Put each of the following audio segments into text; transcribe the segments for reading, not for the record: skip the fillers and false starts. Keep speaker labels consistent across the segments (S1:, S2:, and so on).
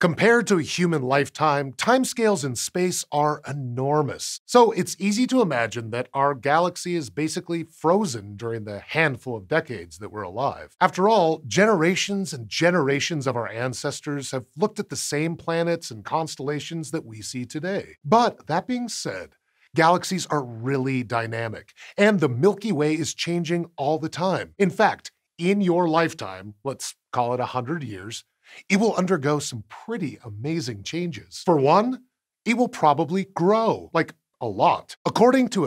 S1: Compared to a human lifetime, timescales in space are enormous. So it's easy to imagine that our galaxy is basically frozen during the handful of decades that we're alive. After all, generations and generations of our ancestors have looked at the same planets and constellations that we see today. But that being said, galaxies are really dynamic, and the Milky Way is changing all the time. In fact, in your lifetime, let's call it 100 years, it will undergo some pretty amazing changes. For one, it will probably grow, like a lot. According to a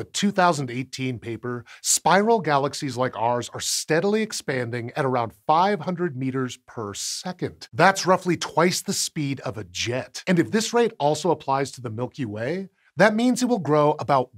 S1: 2018 paper, spiral galaxies like ours are steadily expanding at around 500 meters per second. That's roughly twice the speed of a jet. And if this rate also applies to the Milky Way, that means it will grow about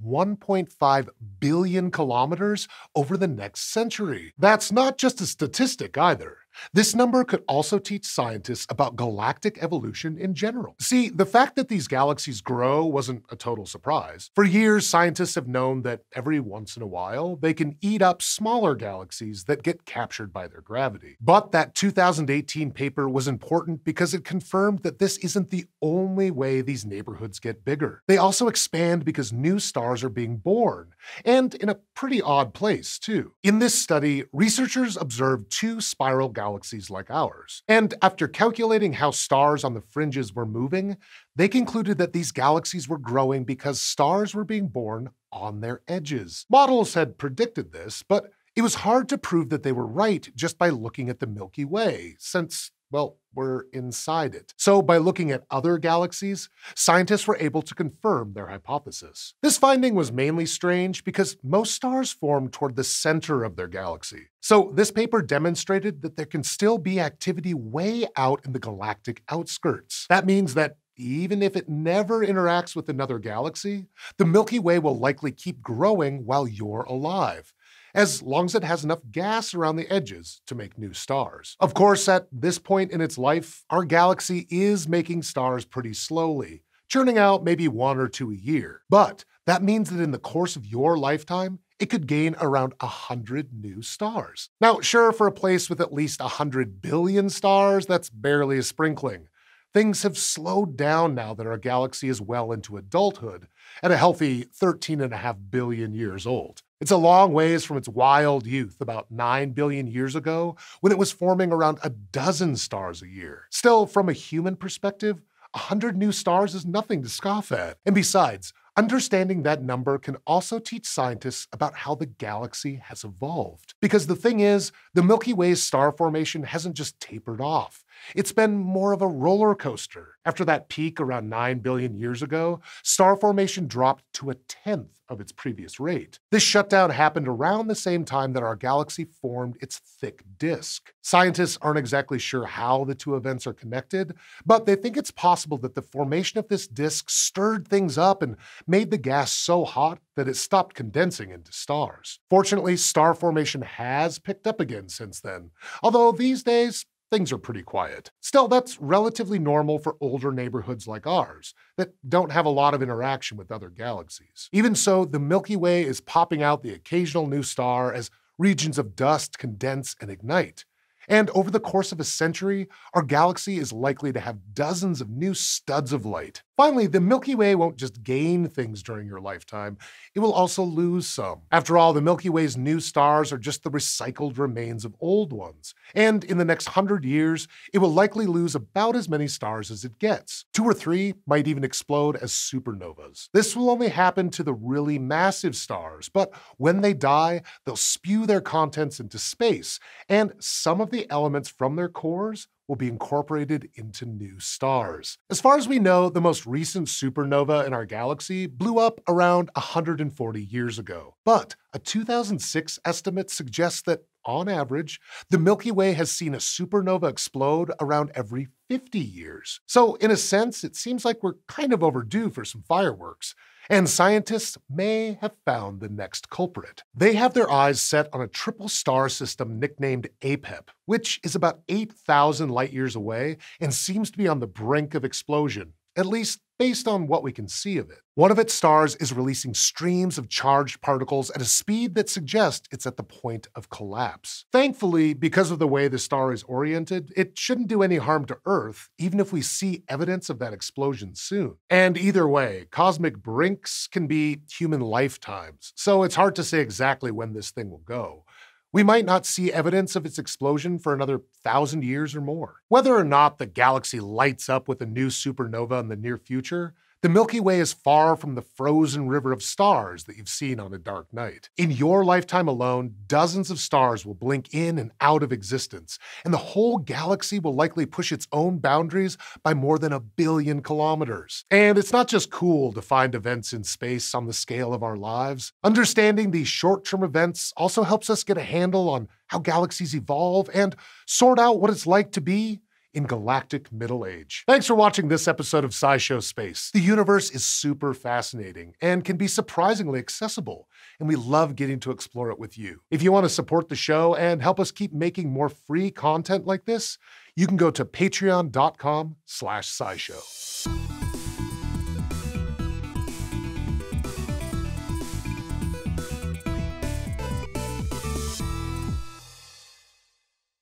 S1: 1.5 billion kilometers over the next century. That's not just a statistic either. This number could also teach scientists about galactic evolution in general. See, the fact that these galaxies grow wasn't a total surprise. For years, scientists have known that every once in a while, they can eat up smaller galaxies that get captured by their gravity. But that 2018 paper was important because it confirmed that this isn't the only way these neighborhoods get bigger. They also expand because new stars are being born, and in a pretty odd place, too. In this study, researchers observed two spiral galaxies like ours. And after calculating how stars on the fringes were moving, they concluded that these galaxies were growing because stars were being born on their edges. Models had predicted this, but it was hard to prove that they were right just by looking at the Milky Way, since, well, we're inside it. So by looking at other galaxies, scientists were able to confirm their hypothesis. This finding was mainly strange because most stars form toward the center of their galaxy. So this paper demonstrated that there can still be activity way out in the galactic outskirts. That means that even if it never interacts with another galaxy, the Milky Way will likely keep growing while you're alive, as long as it has enough gas around the edges to make new stars. Of course, at this point in its life, our galaxy is making stars pretty slowly, churning out maybe 1 or 2 a year. But that means that in the course of your lifetime, it could gain around 100 new stars. Now, sure, for a place with at least 100 billion stars, that's barely a sprinkling. Things have slowed down now that our galaxy is well into adulthood, at a healthy 13.5 billion years old. It's a long ways from its wild youth about 9 billion years ago, when it was forming around a dozen stars a year. Still, from a human perspective, 100 new stars is nothing to scoff at. And besides, understanding that number can also teach scientists about how the galaxy has evolved. Because the thing is, the Milky Way's star formation hasn't just tapered off. It's been more of a roller coaster. After that peak around 9 billion years ago, star formation dropped to 1/10 of its previous rate. This shutdown happened around the same time that our galaxy formed its thick disk. Scientists aren't exactly sure how the two events are connected, but they think it's possible that the formation of this disk stirred things up and made the gas so hot that it stopped condensing into stars. Fortunately, star formation has picked up again since then, although these days, things are pretty quiet. Still, that's relatively normal for older neighborhoods like ours, that don't have a lot of interaction with other galaxies. Even so, the Milky Way is popping out the occasional new star as regions of dust condense and ignite. And over the course of a century, our galaxy is likely to have dozens of new studs of light. Finally, the Milky Way won't just gain things during your lifetime, it will also lose some. After all, the Milky Way's new stars are just the recycled remains of old ones. And in the next 100 years, it will likely lose about as many stars as it gets. 2 or 3 might even explode as supernovas. This will only happen to the really massive stars, but when they die, they'll spew their contents into space, and some of the elements from their cores will be incorporated into new stars. As far as we know, the most recent supernova in our galaxy blew up around 140 years ago. But a 2006 estimate suggests that, on average, the Milky Way has seen a supernova explode around every 50 years. So in a sense, it seems like we're kind of overdue for some fireworks. And scientists may have found the next culprit. They have their eyes set on a triple star system nicknamed APEP, which is about 8,000 light years away and seems to be on the brink of explosion, at least based on what we can see of it. One of its stars is releasing streams of charged particles at a speed that suggests it's at the point of collapse. Thankfully, because of the way the star is oriented, it shouldn't do any harm to Earth, even if we see evidence of that explosion soon. And either way, cosmic brinks can be human lifetimes, so it's hard to say exactly when this thing will go. We might not see evidence of its explosion for another 1,000 years or more. Whether or not the galaxy lights up with a new supernova in the near future, the Milky Way is far from the frozen river of stars that you've seen on a dark night. In your lifetime alone, dozens of stars will blink in and out of existence, and the whole galaxy will likely push its own boundaries by more than 1 billion kilometers. And it's not just cool to find events in space on the scale of our lives. Understanding these short-term events also helps us get a handle on how galaxies evolve and sort out what it's like to be in galactic middle age. Thanks for watching this episode of SciShow Space. The universe is super fascinating and can be surprisingly accessible, and we love getting to explore it with you. If you want to support the show and help us keep making more free content like this, you can go to patreon.com/SciShow.